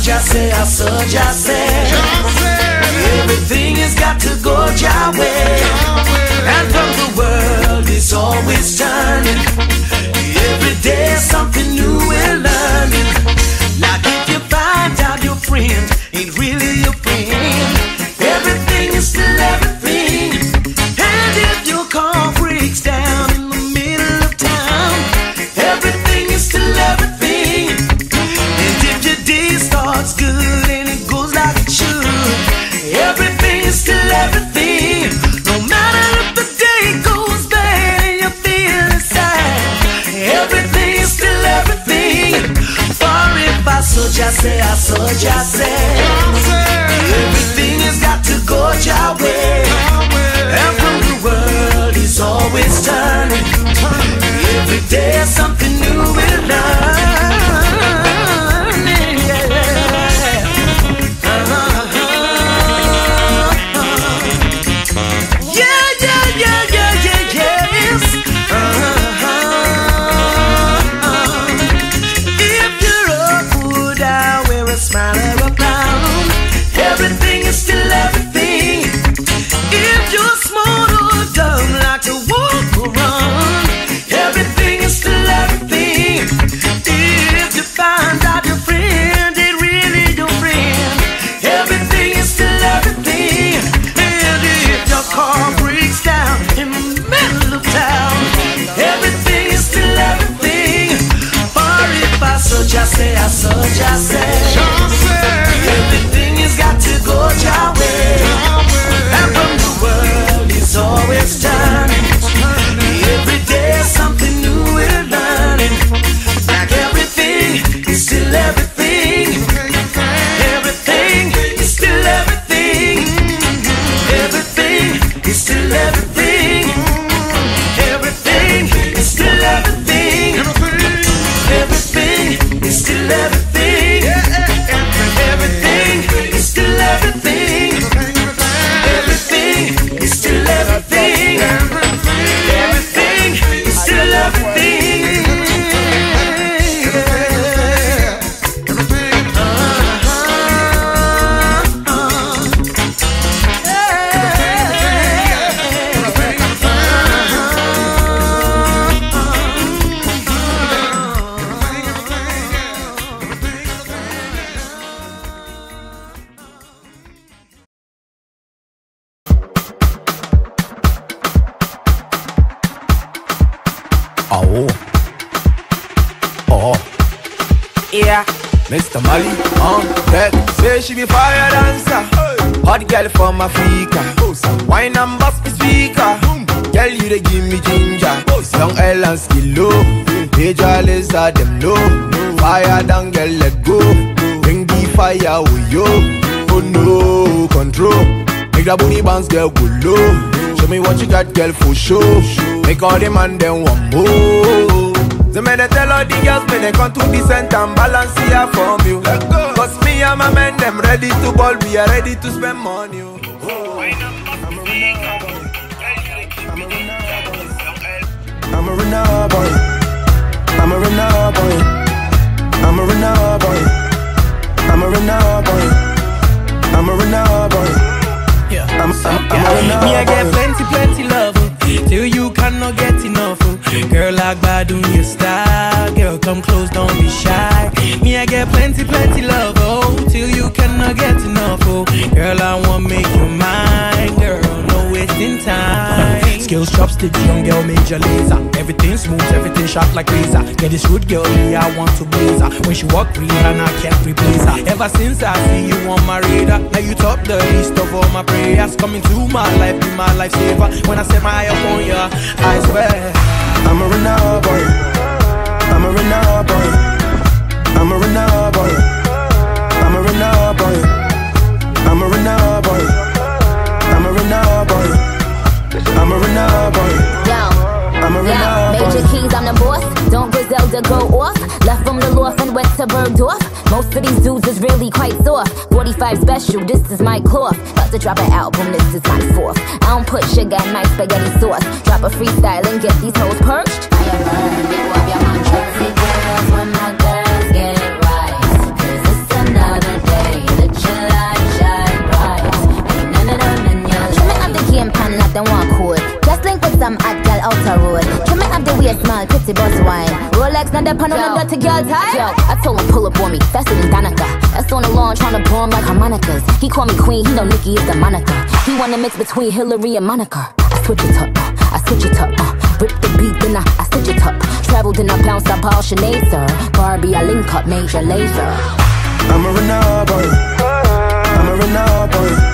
just say, everything has got to go your way. And from the world is always turning. Every day something new we're learning. Like if you find out your friend ain't really your friend, everything is still everything. And if your car breaks down in the middle of town, everything is still everything. And if your day starts good and it goes like it should, everything is still everything. No matter if the day goes bad and you feel sad, everything is still everything. For if I just say, everything has got to go your way. And from the world is always turning. Every day something new we'll learn. Everything is still everything. If you're smart or dumb, like to walk or run, everything is still everything. If you find out your friend ain't really your friend, everything is still everything. And if your car breaks down in the middle of town, everything is still everything. For if I just say, everything has got to go your way. And from the world is always turning. Every day something new we're learning. Like everything is still everything. Everything is still everything. Everything is still everything. Everything is still everything. Everything is still everything. Everything is still everything. Everything is still everything. Everything is still everything. Yeah, Mr. Mali on deck. Say she be fire dancer, hot girl from Africa. Wine and bust me speaker. Girl, you dey give me ginger. Young L and skill low. Major laser them low. Fire down, girl, let go. Bring the fire with you. Oh no, control. Make that booty bounce, girl, go low. Show me what you got, girl, for sure. Make all the man them want more. So me they tell all the girls when they come to the center and balance here from you. Cause me and my men, them ready to ball, we are ready to spend money. I'm a runner boy. I'm a runner boy. I'm a runner boy. I'm a runner boy. I'm a runner boy. I'm a runner boy. Me I get plenty love till you cannot get enough. Girl, like bad on your style. Girl, come close, don't be shy. Me I get plenty love till you cannot get enough. Girl, I want make you mine. Girl, no wasting time. Skills, chopsticks, young girl, major laser. Everything smooth, everything sharp like razor. Get this rude girl, me, I want to blaze her. When she walk free and I can't replace her. Ever since I see you on my radar, now you top the list of all my prayers. Coming to my life, be my lifesaver. When I set my eye up on you, I swear I'm a runner boy. I'm a runner boy. I'm a runner boy. I'm a runner boy. I'm a runner boy. I'm a runner boy. I'm a runner boy. I'm a runner boy. Major Keys, I'm the boss. Don't Griselda go off. Left from the loft and went to Bergdorf. Most of these dudes is really quite soft. 45 special, this is my cloth. About to drop an album, this is my fourth. I don't put sugar in my spaghetti sauce. Drop a freestyle and get these hoes perched. I am learning, big up your man, Tracy girls. When my girls get it right, 'cause it's another smile, pretty boss wine. Rolex, not that pan on the dirty girl time. Yo, I told him pull up on me, faster than Danica. That's on the lawn, tryna bomb like harmonicas. He call me queen, he know Nicki is the moniker. He wanna mix between Hillary and Monica. I switch it up, I switch it up, rip the beat, then I stitch it up. Traveled and I bounced up all Sinead, sir. Barbie, I link up, major laser. I'm a Renard boy, I'm a Renard boy,